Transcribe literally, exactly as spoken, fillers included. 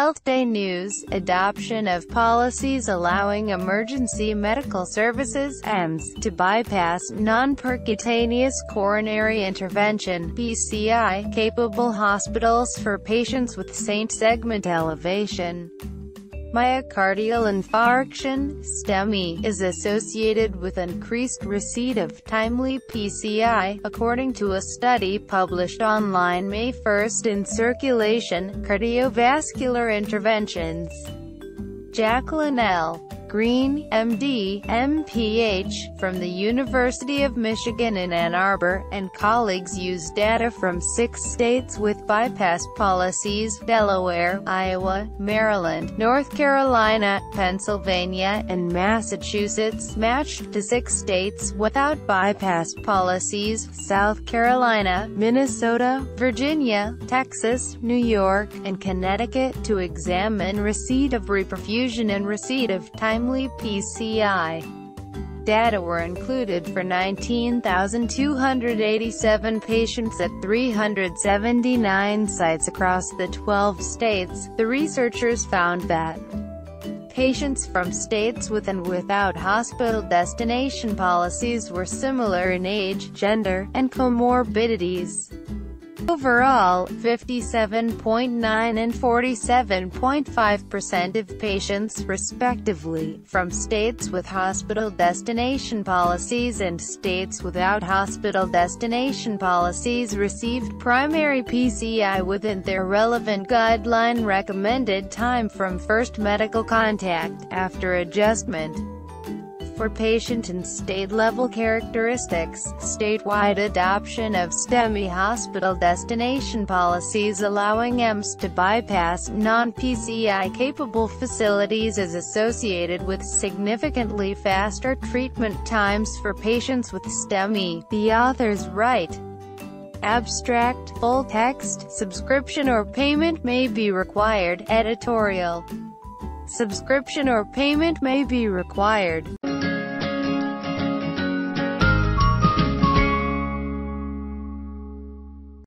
HealthDay News, adoption of policies allowing emergency medical services (E M S) to bypass non-percutaneous coronary intervention (P C I) capable hospitals for patients with S T segment elevation. Myocardial infarction (STEMI) is associated with increased receipt of timely P C I, according to a study published online May first in Circulation, Cardiovascular Interventions. Jacqueline L. Green, M D, M P H, from the University of Michigan in Ann Arbor, and colleagues used data from six states with bypass policies: Delaware, Iowa, Maryland, North Carolina, Pennsylvania, and Massachusetts, matched to six states without bypass policies: South Carolina, Minnesota, Virginia, Texas, New York, and Connecticut, to examine receipt of reperfusion and receipt of time P C I. Data were included for nineteen thousand two hundred eighty-seven patients at three hundred seventy-nine sites across the twelve states. The researchers found that patients from states with and without hospital destination policies were similar in age, gender, and comorbidities. Overall, fifty-seven point nine and forty-seven point five percent of patients, respectively, from states with hospital destination policies and states without hospital destination policies received primary P C I within their relevant guideline recommended time from first medical contact, after adjustment for patient and state-level characteristics. Statewide adoption of STEMI hospital destination policies allowing E M S to bypass non-P C I-capable facilities is associated with significantly faster treatment times for patients with STEMI, the authors write. Abstract, full text, subscription or payment may be required. Editorial. Subscription or payment may be required.